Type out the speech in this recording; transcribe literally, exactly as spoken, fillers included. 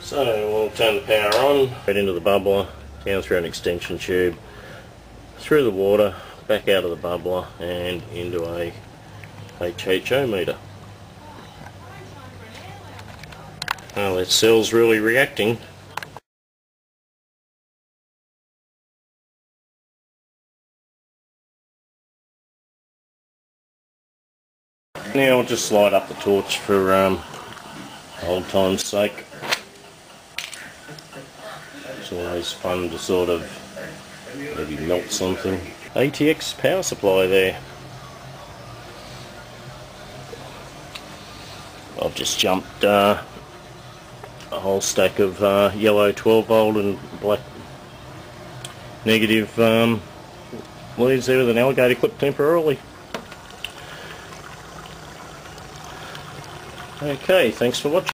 So we'll turn the power on, right into the bubbler, down through an extension tube, through the water, back out of the bubbler and into a H H O meter. Well, that cell's really reacting. Now I'll just slide up the torch for um, old time's sake. It's always fun to sort of maybe melt something. A T X power supply there. I've just jumped uh, a whole stack of uh, yellow twelve volt and black negative um, leads there with an alligator clip temporarily. Okay, thanks for watching.